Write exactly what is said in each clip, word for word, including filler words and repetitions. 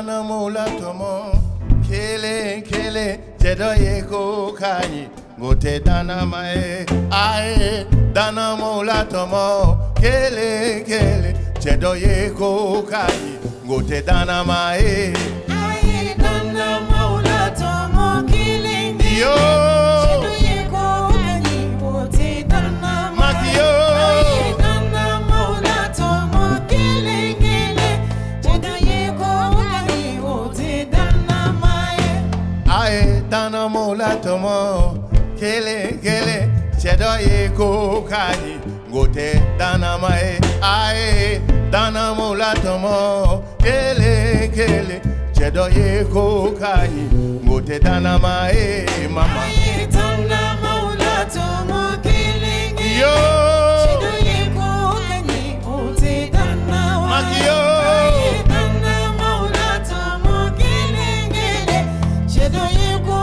dana mola tomo kele kele jedo yeko kanyi gote dana mae ae dana mola tomo kele kele jedo yeko kanyi gote dana mae ae dana mola tomo kele yo jedo yeko kanyi gote dana mae yo dana mola tomo kele kele chedo yeko kaji gote dana mae ae dana mola tomo kele kele chedo yeko kaji gote dana mae mama ae dana mola tomo kele kele yo chedo yeko kaji gote dana mae yo ae dana mola tomo kele kele chedo yeko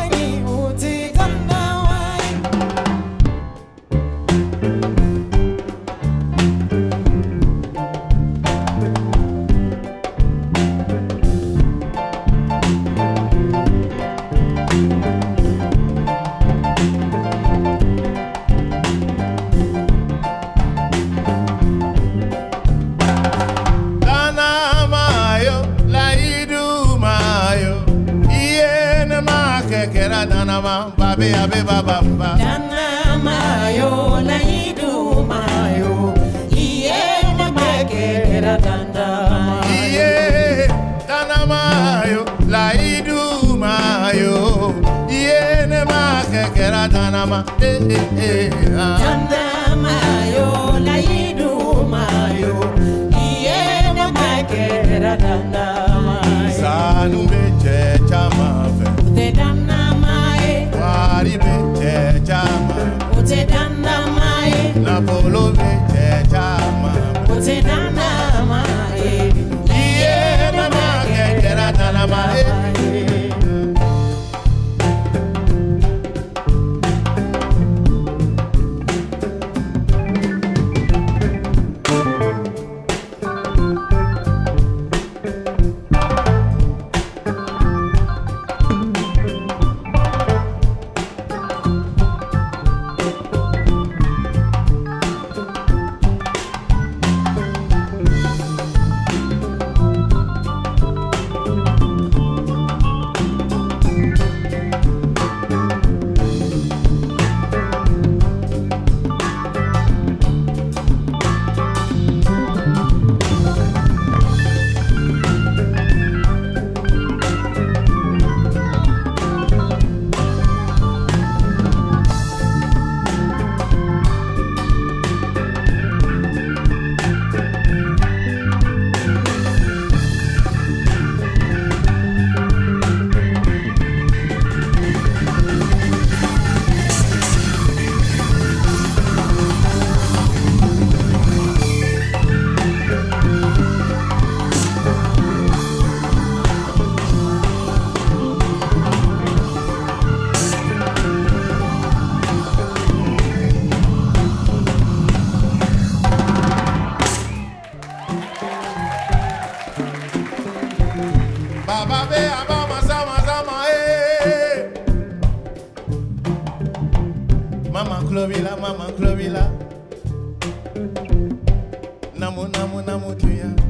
babe abe baba ba dana mayo la idu mayo iye na makera dana iye dana mayo la idu mayo iye na makera dana ma eh eh eh dana mayo la idu mayo iye na makera dana sanu beche chama fe dana Beche chama, Ote dana mae, na polo beche chama, Ote dana mae, iye na make kera dana mae. Mama Clovila, Namu Namu Namu Tuya.